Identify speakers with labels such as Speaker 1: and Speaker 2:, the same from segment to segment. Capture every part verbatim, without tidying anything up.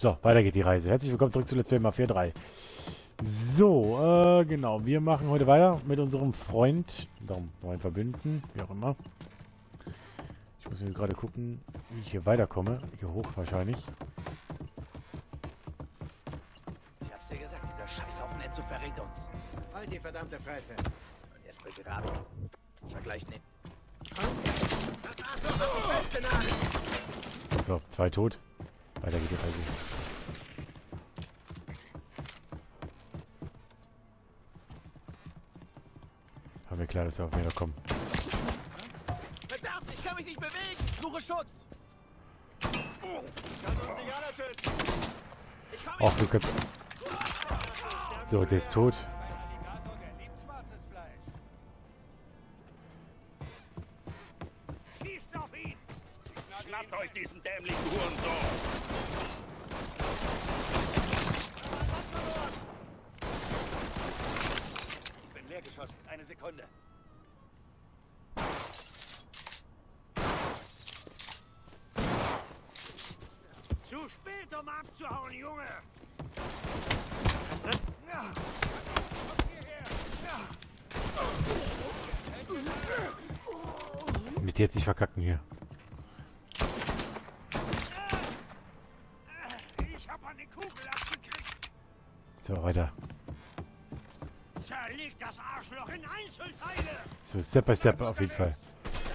Speaker 1: So, weiter geht die Reise. Herzlich willkommen zurück zu Let's Play Mafia drei. So, äh, genau. Wir machen heute weiter mit unserem Freund, darum neuen Verbündeten, wie auch immer. Ich muss mir gerade gucken, wie ich hier weiterkomme. Hier hoch wahrscheinlich.
Speaker 2: Ich hab's dir gesagt, dieser Scheißhaufen Enzo verrät uns.
Speaker 3: Halt die verdammte Fresse.
Speaker 2: Und erst begraben. Vergleich nicht.
Speaker 3: Das Arschloch hat mich festgenagelt.
Speaker 1: So, zwei tot. Weiter geht die Reise. War mir klar, dass wir auf mich noch kommen.
Speaker 2: Verdammt, ich kann mich nicht bewegen. Suche Schutz.
Speaker 3: Kann uns nicht alle töten.
Speaker 1: Ach, du kannst... So, der ist tot.
Speaker 4: Schießt auf ihn! Schnappt euch diesen dämlichen Hurensohn! Ich bin leer geschossen. Eine Sekunde. Zu spät, um abzuhauen, Junge!
Speaker 1: Mit dir jetzt nicht verkacken hier.
Speaker 4: Ich hab eine Kugel abgekriegt!
Speaker 1: So, weiter.
Speaker 4: Zerlegt das Arschloch in Einzelteile!
Speaker 1: So, Step by Step auf jeden Fall.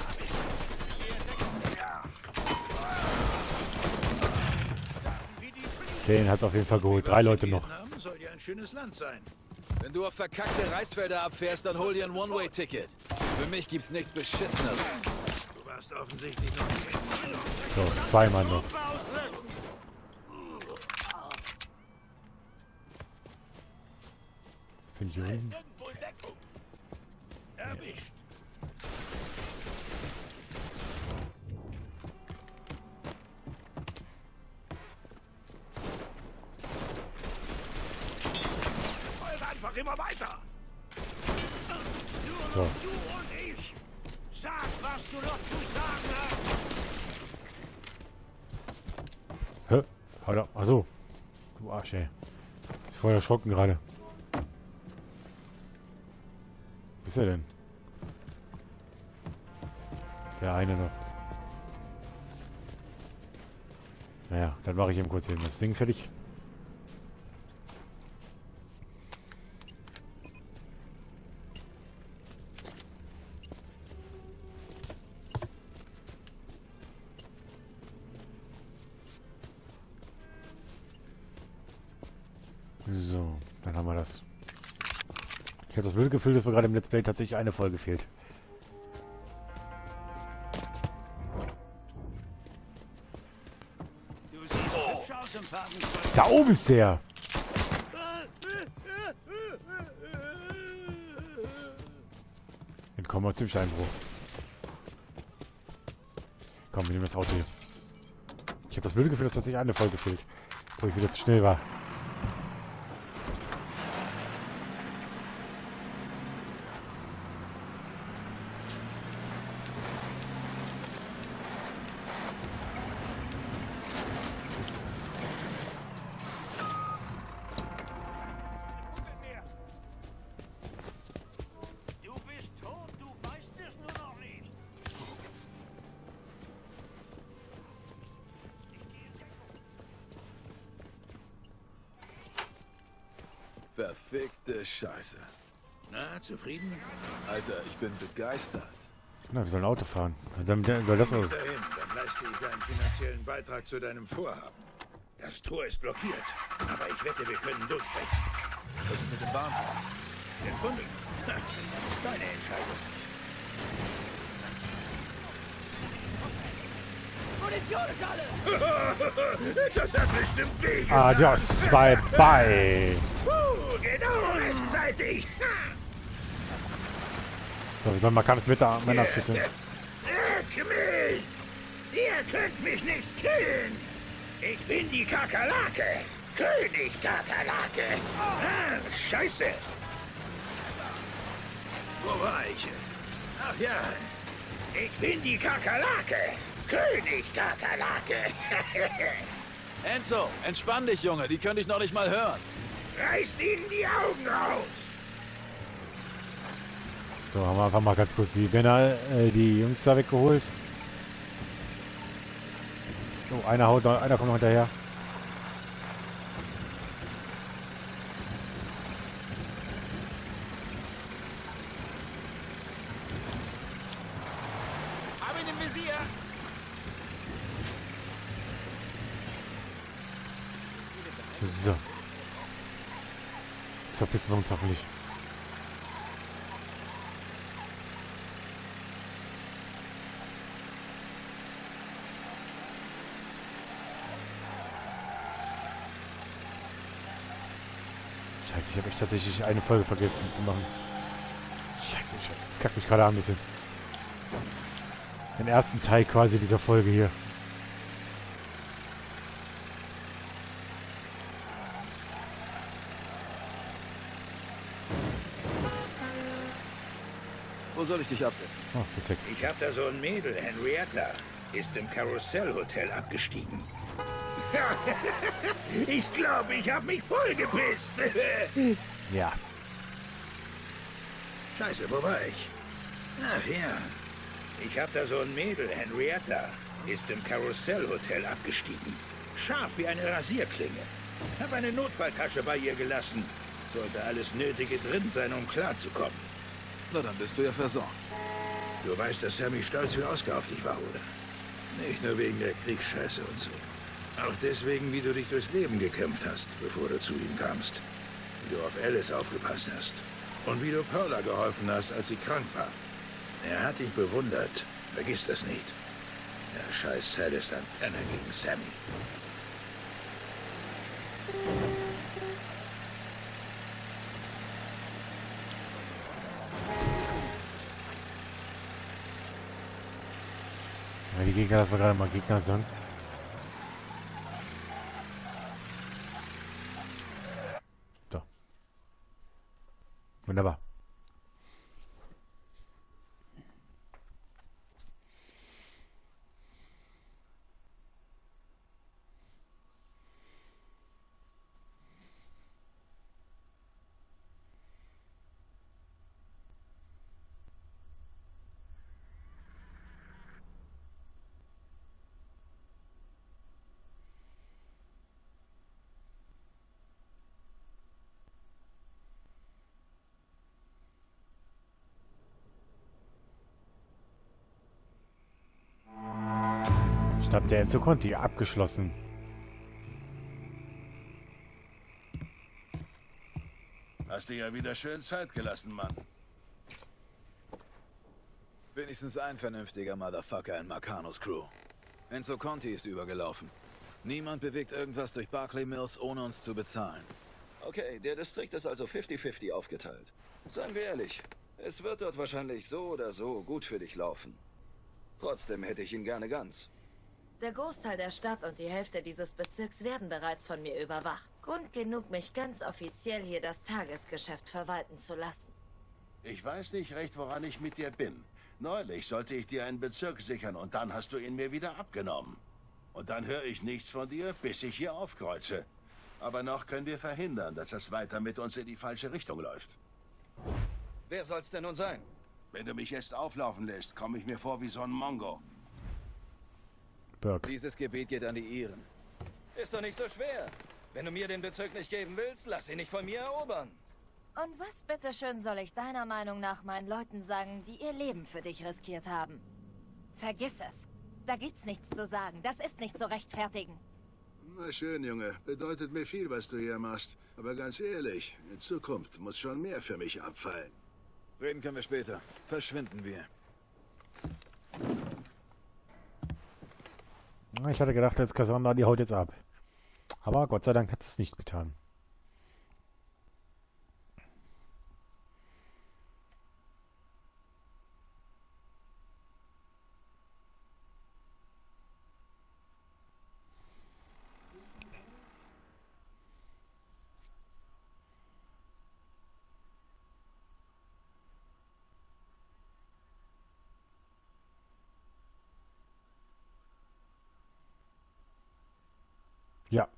Speaker 1: Den hat auf jeden Fall geholt. Drei Leute noch.
Speaker 4: Vietnam soll ja ein schönes Land sein.
Speaker 2: Wenn du auf verkackte Reisfelder abfährst, dann hol dir ein One-Way-Ticket. Für mich gibt's nichts Beschisseneres.
Speaker 4: Du warst offensichtlich noch nicht.
Speaker 1: So, zwei Mann noch. Sind die unten?
Speaker 4: Irgendwo in Deckung. Erwischt. Feuer einfach immer weiter. Nur
Speaker 1: So.
Speaker 4: noch du und ich. Sag, was du noch zu sagen hast.
Speaker 1: Hä? Alter, achso. Du Arsch, ey. Ist voll erschrocken gerade. Wo ist er denn? Der eine noch. Naja, dann mache ich eben kurz eben das Ding fertig. So, dann haben wir das. Ich habe das blöde Gefühl, dass mir gerade im Let's Play tatsächlich eine Folge fehlt.
Speaker 4: Du siehst hübsch aus im Farbenzeug.
Speaker 1: Da oben ist der! Entkommen wir aus dem Steinbruch. Komm, wir nehmen das Auto hier. Ich habe das blöde Gefühl, dass tatsächlich eine Folge fehlt. Wo ich wieder zu schnell war.
Speaker 4: Du bist tot, du weißt es nur noch nicht. Ich gehe in Deckung.
Speaker 2: Verfickte Scheiße.
Speaker 4: Na, zufrieden?
Speaker 2: Alter, ich bin begeistert.
Speaker 1: Na, wir sollen Auto fahren. Also, dann soll das auch.
Speaker 4: Dahin, dann leiste ich einen finanziellen Beitrag zu deinem Vorhaben. Das Tor ist blockiert, aber ich wette, wir können durchbrechen.
Speaker 2: Was ist mit dem Bahnhof?
Speaker 4: Der Tunnel? Ha, das ist deine Entscheidung. Das hat bestimmt weh.
Speaker 1: Adios, bye bye.
Speaker 4: Uh, genau rechtzeitig.
Speaker 1: So, wir sollen markantes Männer schütteln.
Speaker 4: Leck mich! Ihr könnt mich nicht killen! Ich bin die Kakerlake! König Kakerlake! Ah, Scheiße! Wo war ich? Ach ja, ich bin die Kakerlake! König Kakerlake!
Speaker 2: Enzo, entspann dich, Junge. Die können dich noch nicht mal hören.
Speaker 4: Reißt ihnen die Augen raus!
Speaker 1: So, haben wir einfach mal ganz kurz die Männer, äh, die Jungs da weggeholt. Oh, einer haut, noch- einer kommt noch hinterher.
Speaker 3: Hab ihn im Visier!
Speaker 1: So. Jetzt verpissen wir uns hoffentlich. Scheiße, ich habe echt tatsächlich eine Folge vergessen zu machen. Scheiße, scheiße. Das kackt mich gerade an ein bisschen. Den ersten Teil quasi dieser Folge hier.
Speaker 2: Wo soll ich dich absetzen?
Speaker 1: Oh, perfekt.
Speaker 4: Ich hab da so ein Mädel, Henrietta. Ist im Karussellhotel abgestiegen. Ich glaube, ich habe mich vollgepisst.
Speaker 1: Ja.
Speaker 4: Scheiße, wo war ich? Ach ja. Ich hab da so ein Mädel, Henrietta. Ist im Karussellhotel abgestiegen. Scharf wie eine Rasierklinge. Hab eine Notfalltasche bei ihr gelassen. Sollte alles Nötige drin sein, um klarzukommen.
Speaker 2: Na, dann bist du ja versorgt.
Speaker 4: Du weißt, dass Sammy stolz wie Oscar auf dich war, oder? Nicht nur wegen der Kriegsscheiße und so. Auch deswegen, wie du dich durchs Leben gekämpft hast, bevor du zu ihm kamst. Wie du auf Alice aufgepasst hast. Und wie du Paula geholfen hast, als sie krank war. Er hat dich bewundert. Vergiss das nicht. Der scheiß Sad ist ein Penner gegen Sammy.
Speaker 1: Ja, die Gegner, das war gerade mal Gegner sind. So. Wunderbar. Stab der Enzo Conti abgeschlossen.
Speaker 5: Hast dir ja wieder schön Zeit gelassen, Mann.
Speaker 2: Wenigstens ein vernünftiger Motherfucker in Marcanos Crew. Enzo Conti ist übergelaufen. Niemand bewegt irgendwas durch Barclay Mills, ohne uns zu bezahlen.
Speaker 6: Okay, der Distrikt ist also fünfzig fünfzig aufgeteilt. Seien wir ehrlich, es wird dort wahrscheinlich so oder so gut für dich laufen. Trotzdem hätte ich ihn gerne ganz.
Speaker 7: Der Großteil der Stadt und die Hälfte dieses Bezirks werden bereits von mir überwacht. Grund genug, mich ganz offiziell hier das Tagesgeschäft verwalten zu lassen.
Speaker 5: Ich weiß nicht recht, woran ich mit dir bin. Neulich sollte ich dir einen Bezirk sichern und dann hast du ihn mir wieder abgenommen. Und dann höre ich nichts von dir, bis ich hier aufkreuze. Aber noch können wir verhindern, dass das weiter mit uns in die falsche Richtung läuft.
Speaker 6: Wer soll's denn nun sein?
Speaker 5: Wenn du mich jetzt auflaufen lässt, komme ich mir vor wie so ein Mongo.
Speaker 1: Burke.
Speaker 2: Dieses Gebiet geht an die Iren.
Speaker 6: Ist doch nicht so schwer. Wenn du mir den Bezirk nicht geben willst, lass ihn nicht von mir erobern.
Speaker 7: Und was bitteschön soll ich deiner Meinung nach meinen Leuten sagen, die ihr Leben für dich riskiert haben? Vergiss es. Da gibt's nichts zu sagen. Das ist nicht zu rechtfertigen.
Speaker 5: Na schön, Junge. Bedeutet mir viel, was du hier machst. Aber ganz ehrlich, in Zukunft muss schon mehr für mich abfallen.
Speaker 2: Reden können wir später. Verschwinden wir.
Speaker 1: Ich hatte gedacht, jetzt Cassandra, die haut jetzt ab. Aber Gott sei Dank hat es nicht getan. Ja.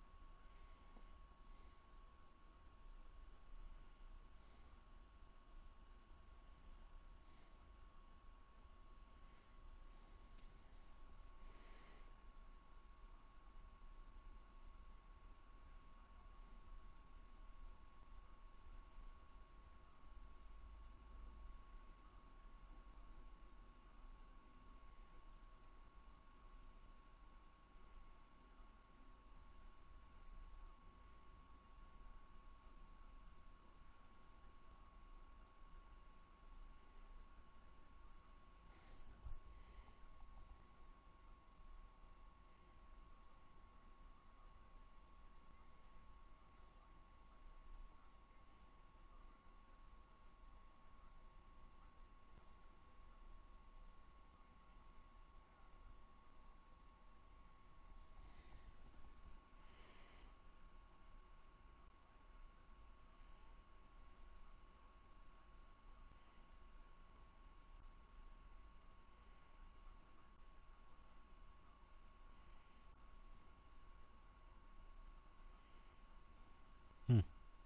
Speaker 1: Hm.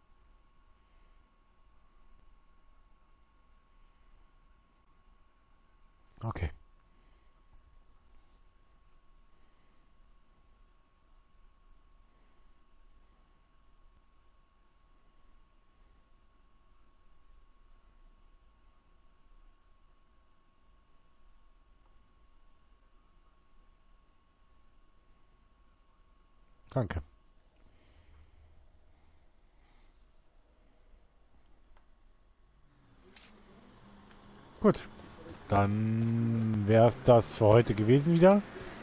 Speaker 1: Okay. Danke. Gut. Dann wäre es das für heute gewesen wieder.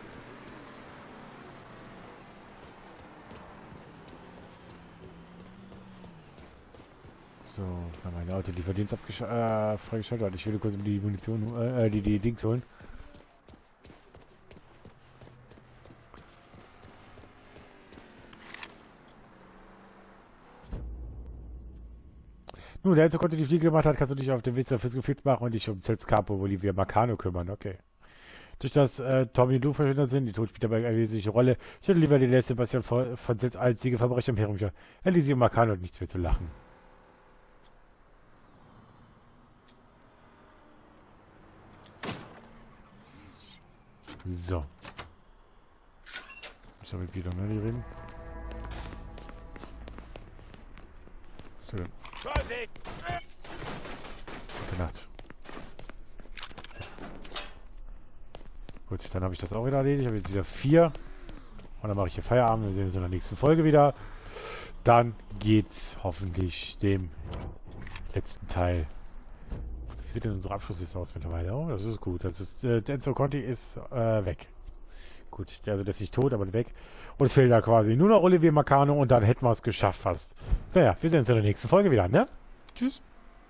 Speaker 1: So, dann mein Autolieferdienst äh, freigeschaltet hat. Ich will kurz die Munition, äh, die, die Dings holen. Nun, der Enzo konnte die Fliege gemacht hat, kannst du dich auf den Weg zur Fisk machen und dich um Cels Capo Bolivia Marcano kümmern. Okay. Durch das äh, Tommy und Lou verhindert sind, die Tod spielt dabei eine wesentliche Rolle. Ich hätte lieber die letzte Passion von, von Cels einzige Verbrecher im Imperium. Elise und Marcano und nichts mehr zu lachen. So. Ich habe mit Guido, ne, die reden. So. Gute Nacht. Gut, dann habe ich das auch wieder erledigt. Ich habe jetzt wieder vier. Und dann mache ich hier Feierabend. Wir sehen uns in der nächsten Folge wieder. Dann geht's hoffentlich dem letzten Teil. Wie sieht denn unsere Abschlussliste aus mittlerweile? Oh, das ist gut. Das ist, äh, Enzo Conti ist äh, weg. Gut, also der ist nicht tot, aber weg. Und es fehlt da quasi nur noch Olivier Marcano und dann hätten wir es geschafft fast. Naja, wir sehen uns in der nächsten Folge wieder, ne? Tschüss.